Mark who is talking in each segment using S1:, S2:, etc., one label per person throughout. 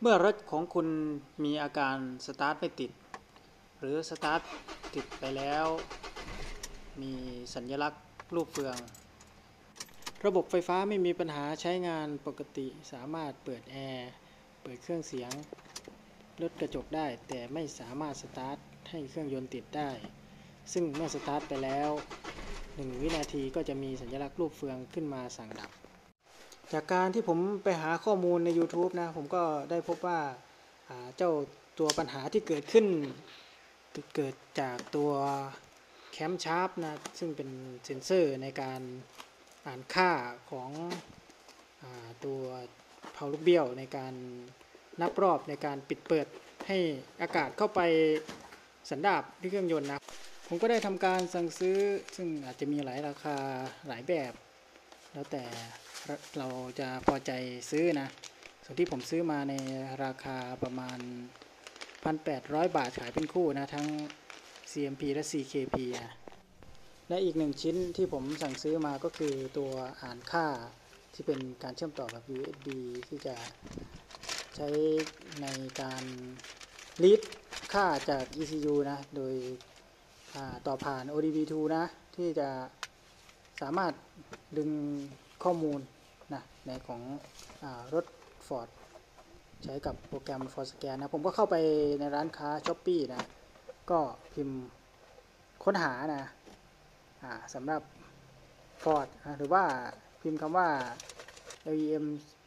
S1: เมื่อรถของคุณมีอาการสตาร์ทไม่ติดหรือสตาร์ทติดไปแล้วมีสัญลักษณ์รูปเฟืองระบบไฟฟ้าไม่มีปัญหาใช้งานปกติสามารถเปิดแอร์เปิดเครื่องเสียงลดกระจกได้แต่ไม่สามารถสตาร์ทให้เครื่องยนต์ติดได้ซึ่งเมื่อสตาร์ทไปแล้ว1 วินาทีก็จะมีสัญลักษณ์รูปเฟืองขึ้นมาสั่งดับจากการที่ผมไปหาข้อมูลใน YouTube นะผมก็ได้พบว่าเจ้าตัวปัญหาที่เกิดขึ้นเกิดจากตัวแคมชาร์ปนะซึ่งเป็นเซ็นเซอร์ในการอ่านค่าของตัวเพาลูกเบี้ยวในการนับรอบในการปิดเปิดให้อากาศเข้าไปสันดาปที่เครื่องยนต์นะผมก็ได้ทำการสั่งซื้อซึ่งอาจจะมีหลายราคาหลายแบบแล้วแต่เราจะพอใจซื้อนะส่วนที่ผมซื้อมาในราคาประมาณ 1,800 บาทขายเป็นคู่นะทั้ง CMP และ CKP นะและอีก1ชิ้นที่ผมสั่งซื้อมาก็คือตัวอ่านค่าที่เป็นการเชื่อมต่อกับ USB ที่จะใช้ในการรีดค่าจาก ECU นะโดยต่อผ่าน ODB2 นะที่จะสามารถดึงข้อมูลนะในของรถ Ford ใช้กับโปรแกรม Ford Scan นะผมก็เข้าไปในร้านค้า Shopee นะก็พิมพ์ค้นหานะสำหรับ Ford หรือว่าพิมพ์คำว่า LEM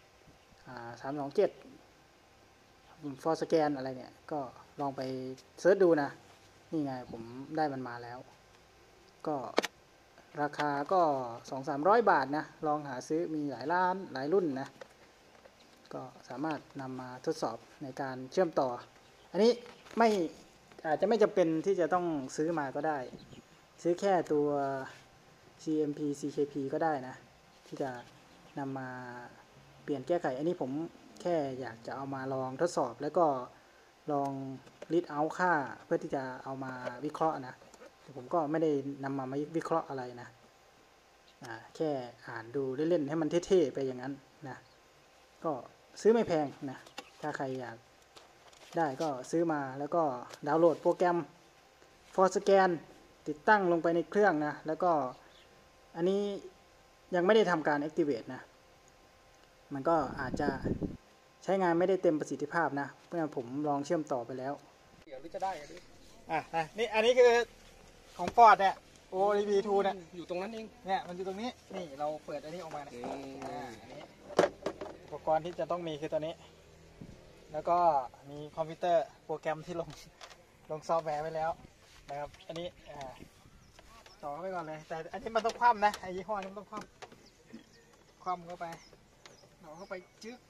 S1: 327 Ford Scan อะไรเนี่ยก็ลองไปเสิร์ชดูนะนี่ไงผมได้มันมาแล้วก็ราคาก็ 200-300 บาทนะลองหาซื้อมีหลายร้านหลายรุ่นนะก็สามารถนำมาทดสอบในการเชื่อมต่ออันนี้อาจจะไม่จำเป็นที่จะต้องซื้อมาก็ได้ซื้อแค่ตัว CMP CKP ก็ได้นะที่จะนำมาเปลี่ยนแก้ไขอันนี้ผมแค่อยากจะเอามาลองทดสอบแล้วก็ลองรีดเอาค่าเพื่อที่จะเอามาวิเคราะห์นะแต่ผมก็ไม่ได้นำมาวิเคราะห์อะไรนะแค่อ่านดูเล่นๆให้มันเท่ๆไปอย่างนั้นนะก็ซื้อไม่แพงนะถ้าใครอยากได้ก็ซื้อมาแล้วก็ดาวน์โหลดโปรแกรม Ford Scan ติดตั้งลงไปในเครื่องนะแล้วก็อันนี้ยังไม่ได้ทำการ Activate นะมันก็อาจจะใช้งานไม่ได้เต็มประสิทธิภาพนะเมื่อผมลองเชื่อมต่อไปแล้วเดี๋ยวจะได้นี่อันนี้คือของ Ford เนี่ย ODB2 เนี่ย
S2: อยู่ตรงนั้นเอง
S1: เนี่ยมันอยู่ตรงนี้นี่เราเปิดอันนี้ออกมาเนี่ยอันนี้อุปกรณ์ที่จะต้องมีคือตัวนี้แล้วก็มีคอมพิวเตอร์โปรแกรมที่ลงซอฟต์แวร์ไว้แล้วนะครับอันนี้ต่อเข้าไปก่อนเลยแต่อันนี้มันต้องคว่ำนะไอ้ยี่ห้อนี้มันต้องคว่ำเข้าไปต่อเข้าไปจึ๊ก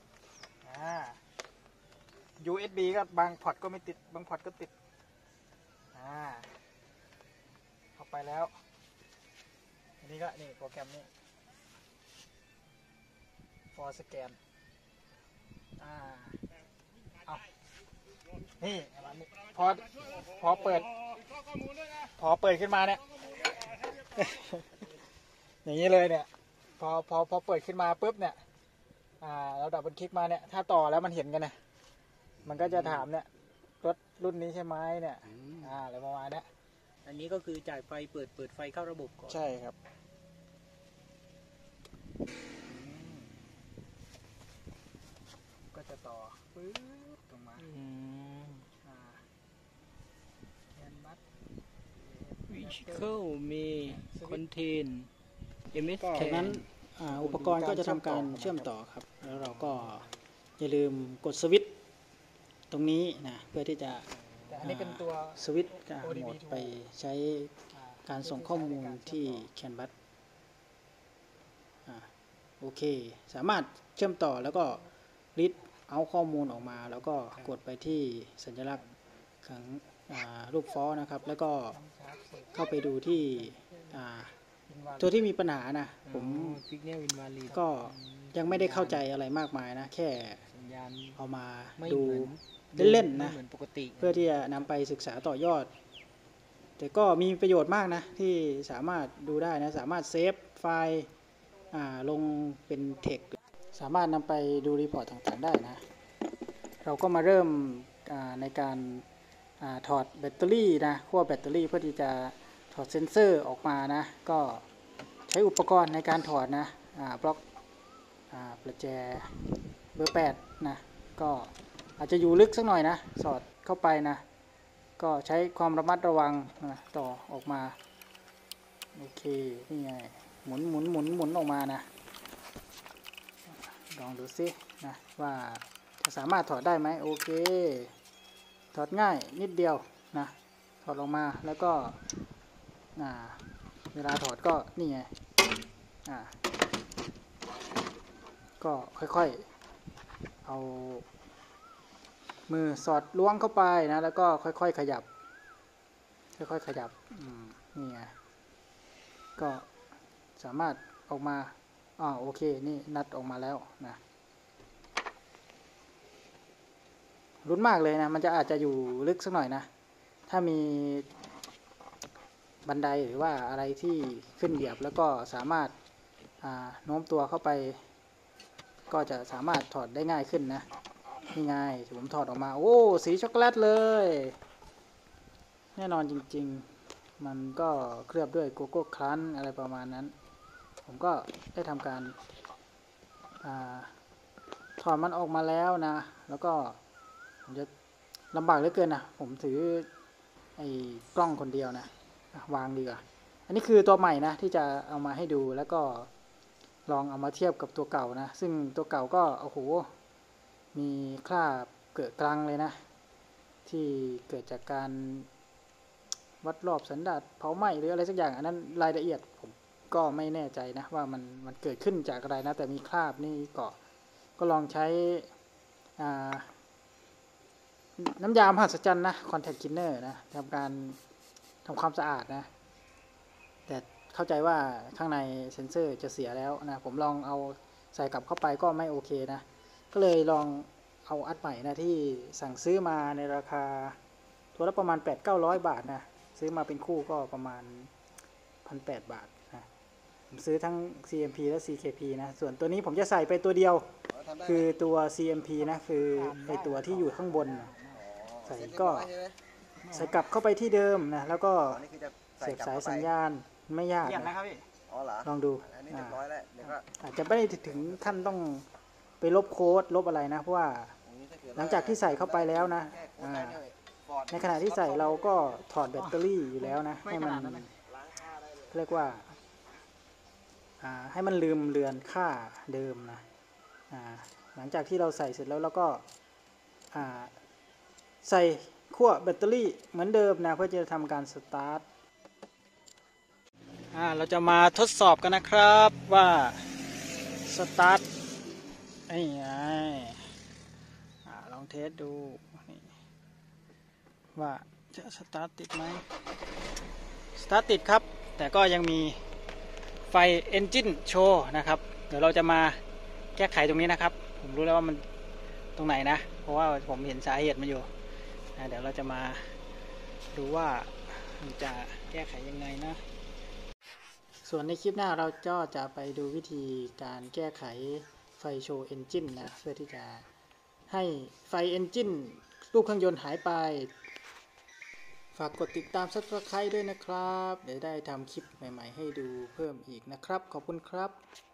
S1: USB ก็บางพอร์ตก็ไม่ติดบางพอร์ตก็ติดเข้าไปแล้วอันนี้ก็นี่โปรแกรมนี้ Ford Scan เอานี่พอเปิดขึ้นมาเนี่ย อย่างนี้เลยเนี่ยพอเปิดขึ้นมาปุ๊บเนี่ยเราดับเบิลคลิกมาเนี่ยถ้าต่อแล้วมันเห็นกันนะมันก็จะถามเนี่ยรถรุ่นนี้ใช่ไหมเนี่ยอะไรประมาณนี้
S2: อันนี้ก็คือจ่ายไฟเปิดไฟเข้าระบบก่อน
S1: ใช่ครับก็จะต่อปึ๊บตรงมาแอนมัด
S2: Vehicle มี Contain MS
S1: จากนั้นอุปกรณ์ก็จะทำการเชื่อมต่อครับแล้วเราก็อย่าลืมกดสวิตช์ตรงนี้นะเพื่อที่จะอันนี้เป็นตัวสวิตช์โหมดไปใช้การส่งข้อมูลที่แคนบัสโอเคสามารถเชื่อมต่อแล้วก็รีดเอาข้อมูลออกมาแล้วก็กดไปที่สัญลักษณ์ของรูปฟอนะครับแล้วก็เข้าไปดูที่ตัวที่มีปัญหานะผมก็ยังไม่ได้เข้าใจอะไรมากมายนะแค่เอามาดูเล่นๆนะเพื่อที่จะนำไปศึกษาต่อยอดแต่ก็มีประโยชน์มากนะที่สามารถดูได้นะสามารถเซฟไฟล์ลงเป็นเทคสามารถนำไปดูรีพอร์ตต่างๆได้นะเราก็มาเริ่มในการถอดแบตเตอรี่นะขั้วแบตเตอรี่เพื่อที่จะถอดเซ็นเซอร์ออกมานะก็ใช้อุปกรณ์ในการถอดนะบล็อกประแจเบอร์8นะก็อาจจะอยู่ลึกสักหน่อยนะสอดเข้าไปนะก็ใช้ความระมัดระวังนะต่อออกมาโอเคนี่ไงหมุนออกมานะลองดูซินะว่าจะสามารถถอดได้ไหมโอเคถอดง่ายนิดเดียวนะถอดออกมาแล้วก็เวลาถอดก็นี่ไงก็ค่อยๆเอามือสอดล้วงเข้าไปนะแล้วก็ค่อยๆขยับนี่ไงก็สามารถออกมาโอเคนี่นัดออกมาแล้วนะรุนมากเลยนะมันจะอาจจะอยู่ลึกสักหน่อยนะถ้ามีบันไดหรือว่าอะไรที่ขึ้นเหยียบแล้วก็สามารถโน้มตัวเข้าไปก็จะสามารถถอดได้ง่ายขึ้นนะนี่ไงผมถอดออกมาโอ้สีช็อกโกแลตเลยแน่นอนจริงๆมันก็เคลือบด้วยโกโก้ครันช์อะไรประมาณนั้นผมก็ได้ทำการถอดมันออกมาแล้วนะแล้วก็ผมจะลำบากเหลือเกินนะผมถือไอ้กล้องคนเดียวนะวางดีกว่าอันนี้คือตัวใหม่นะที่จะเอามาให้ดูแล้วก็ลองเอามาเทียบกับตัวเก่านะซึ่งตัวเก่าก็โอ้โหมีคราบเกิดกลางเลยนะที่เกิดจากการวัดรอบสันดาปเผาไหม้หรืออะไรสักอย่างอันนั้นรายละเอียดผมก็ไม่แน่ใจนะว่ามันเกิดขึ้นจากอะไรนะแต่มีคราบนี่ก็ลองใช้น้ำยามหัศจรรย์นะคอนแทคคินเนอร์นะทำการทำความสะอาดนะแต่เข้าใจว่าข้างในเซ็นเซอร์จะเสียแล้วนะผมลองเอาใส่กลับเข้าไปก็ไม่โอเคนะก็เลยลองเอาอัดใหม่นะที่สั่งซื้อมาในราคาตัวละประมาณ 800-900 บาทนะซื้อมาเป็นคู่ก็ประมาณ 1,800 บาทนะผมซื้อทั้ง CMP และ CKP นะส่วนตัวนี้ผมจะใส่ไปตัวเดียวคือตัว CMP นะคือในตัวที่อยู่ข้างบนนะใส่ก็ใส่กลับเข้าไปที่เดิมนะแล้วก็เสียบสายสัญญาณไม่ยากนะลองดูอาจจะไม่ได้ถึงขั้นต้องไปลบโค้ดลบอะไรนะเพราะว่าหลังจากที่ใส่เข้าไปแล้วนะในขณะที่ใส่เราก็ถอดแบตเตอรี่อยู่แล้วนะให้มันเรียกว่าให้มันลืมเลือนค่าเดิมนะหลังจากที่เราใส่เสร็จแล้วเราก็ใส่ขั้วแบตเตอรี่เหมือนเดิมนะเพื่อจะทำการสตาร์ทเราจะมาทดสอบกันนะครับว่าสตาร์ทไอ้ไงลองเทสดูว่าจะสตาร์ทติดไหมสตาร์ทติดครับแต่ก็ยังมีไฟเอนจินโชว์นะครับเดี๋ยวเราจะมาแก้ไขตรงนี้นะครับผมรู้แล้วว่ามันตรงไหนนะเพราะว่าผมเห็นสาเหตุมันอยู่เดี๋ยวเราจะมาดูว่ามันจะแก้ไขยังไงนะส่วนในคลิปหน้าเราก็จะไปดูวิธีการแก้ไขไฟโชว์เอนจินนะเพื่อที่จะให้ไฟเอนจินรูปเครื่องยนต์หายไปฝากกดติดตาม Subscribe ด้วยนะครับเดี๋ยวได้ทำคลิปใหม่ๆให้ดูเพิ่มอีกนะครับขอบคุณครับ